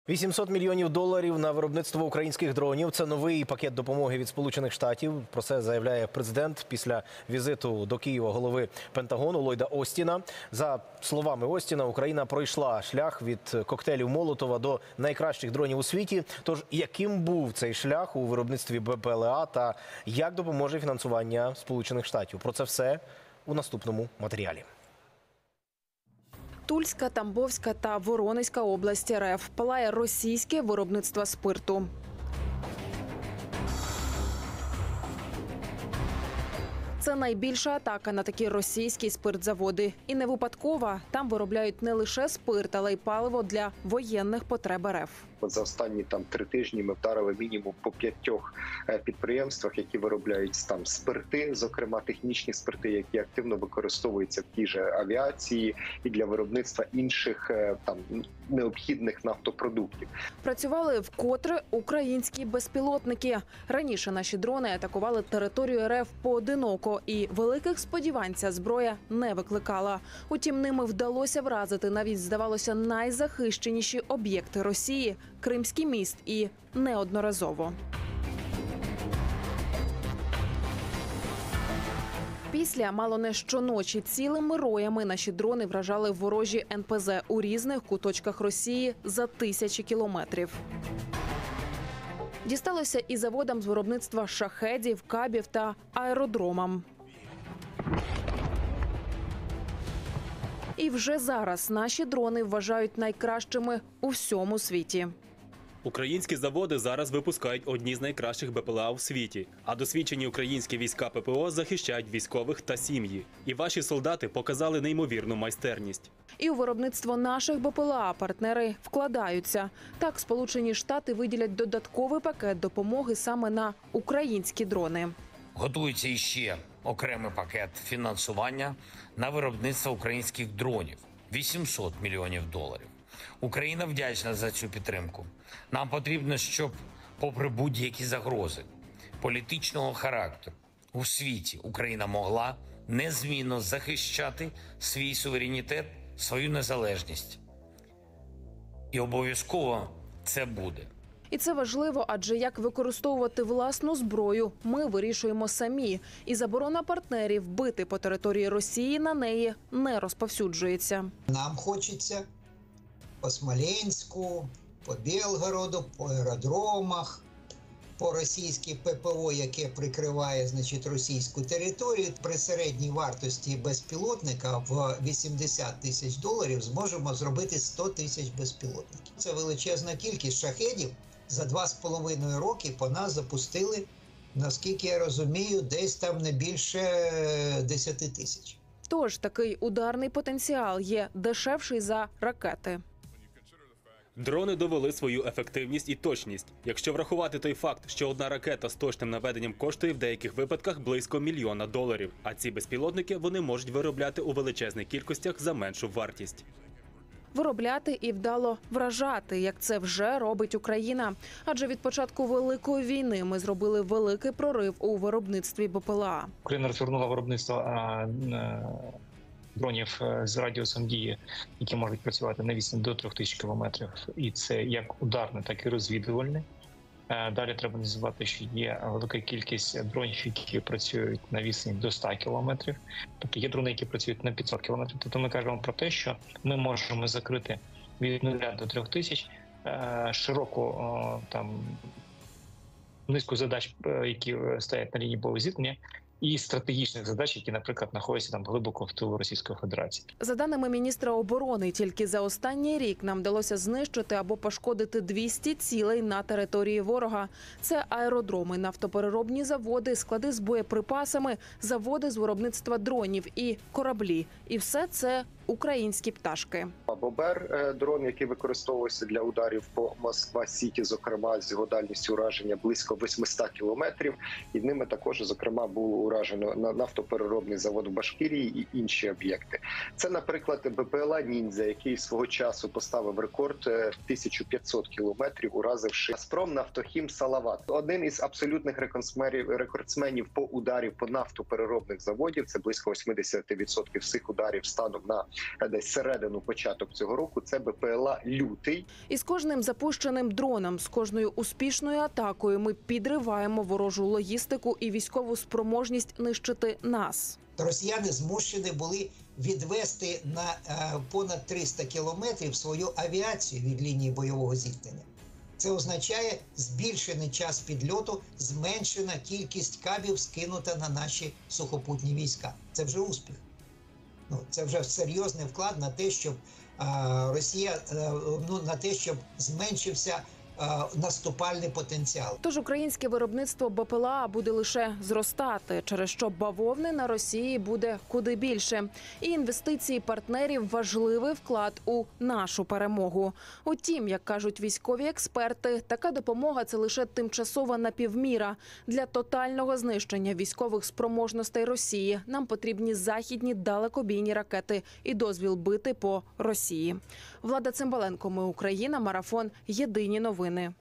$800 мільйонів на виробництво українських дронів. Це новий пакет допомоги від Сполучених Штатів. Про це заявляє президент після візиту до Києва голови Пентагону Ллойда Остіна. За словами Остіна, Україна пройшла шлях від коктейлів Молотова до найкращих дронів у світі. Тож, яким був цей шлях у виробництві БПЛА та як допоможе фінансування Сполучених Штатів? Про це все у наступному матеріалі. Тульська, Тамбовська та Воронезька області РФ. Палає російське виробництво спирту. Це найбільша атака на такі російські спиртзаводи. І не випадкова. Там виробляють не лише спирт, але й паливо для воєнних потреб РФ. За останні 3 тижні ми вдарили мінімум по 5 підприємствах, які виробляють там спирти, зокрема технічні спирти, які активно використовуються в тій же авіації і для виробництва інших необхідних нафтопродуктів. Працювали вкотре українські безпілотники. Раніше наші дрони атакували територію РФ поодиноко, і великих сподівань ця зброя не викликала. Утім, ними вдалося вразити навіть, здавалося, найзахищеніші об'єкти Росії – Кримський міст, і неодноразово. Після мало не щоночі цілими роями наші дрони вражали ворожі НПЗ у різних куточках Росії за тисячі кілометрів. Дісталося і заводам з виробництва шахедів, кабів та аеродромам. І вже зараз наші дрони вважають найкращими у всьому світі. Українські заводи зараз випускають одні з найкращих БПЛА у світі. А досвідчені українські війська ППО захищають військових та сім'ї. І ваші солдати показали неймовірну майстерність. І у виробництво наших БПЛА партнери вкладаються. Так, Сполучені Штати виділять додатковий пакет допомоги саме на українські дрони. Готується іще окремий пакет фінансування на виробництво українських дронів – $800 мільйонів. Україна вдячна за цю підтримку. Нам потрібно, щоб, попри будь-які загрози політичного характеру у світі, Україна могла незмінно захищати свій суверенітет, свою незалежність. І обов'язково це буде. І це важливо, адже як використовувати власну зброю ми вирішуємо самі. І заборона партнерів бити по території Росії на неї не розповсюджується. Нам хочеться по Смоленську, по Білгороду, по аеродромах, по російській ППО, яке прикриває, російську територію. При середній вартості безпілотника в $80 тисяч зможемо зробити 100 тисяч безпілотників. Це величезна кількість шахедів. За 2,5 роки по нас запустили, наскільки я розумію, десь там не більше 10 тисяч. Тож такий ударний потенціал є дешевший за ракети. Дрони довели свою ефективність і точність. Якщо врахувати той факт, що одна ракета з точним наведенням коштує в деяких випадках близько $1 мільйона. А ці безпілотники вони можуть виробляти у величезних кількостях за меншу вартість. Виробляти і вдало вражати, як це вже робить Україна. Адже від початку Великої війни ми зробили великий прорив у виробництві БПЛА. Україна розгорнула виробництво дронів з радіусом дії, які можуть працювати на відстані до 3000 кілометрів. І це як ударне, так і розвідувальне. Далі треба не забувати, що є велика кількість дронів, які працюють на відстані до 100 кілометрів. Тобто є дрони, які працюють на 500 кілометрів. Тобто ми кажемо про те, що ми можемо закрити від 0 до 3000 широку низку задач, які стоять на лінії бойового зіткнення, і стратегічних задач, які, наприклад, знаходяться глибоко в тилу Російської Федерації. За даними міністра оборони, тільки за останній рік нам вдалося знищити або пошкодити 200 цілей на території ворога. Це аеродроми, нафтопереробні заводи, склади з боєприпасами, заводи з виробництва дронів і кораблі. І все це українські пташки. Бобер – дрон, який використовується для ударів по Москва-Сіті, зокрема, з його дальністю ураження близько 800 кілометрів. І ними також, зокрема, було уражено нафтопереробний завод в Башкирії і інші об'єкти. Це, наприклад, БПЛА «Ніндзя», який свого часу поставив рекорд в 1500 кілометрів, уразивши «Газпром», «Нафтохім», «Салават». Один із абсолютних рекордсменів по ударів по нафтопереробних заводів, це близько 80% всіх ударів станом на десь середину, початок цього року. Це БПЛА «Лютий». І з кожним запущеним дроном, з кожною успішною атакою ми підриваємо ворожу логістику і військову спроможність нищити нас. Росіяни змушені були відвести на понад 300 кілометрів свою авіацію від лінії бойового зіткнення. Це означає збільшений час підльоту, зменшена кількість кабів скинута на наші сухопутні війська. Це вже успіх. Це вже серйозний вклад на те, щоб Росія, на те, щоб зменшився наступальний потенціал. Тож українське виробництво БПЛА буде лише зростати, через що бавовни на Росії буде куди більше. І інвестиції партнерів – важливий вклад у нашу перемогу. Утім, як кажуть військові експерти, така допомога – це лише тимчасова напівміра. Для тотального знищення військових спроможностей Росії нам потрібні західні далекобійні ракети і дозвіл бити по Росії. Влада Цимбаленко, ми Україна, марафон, єдині новини.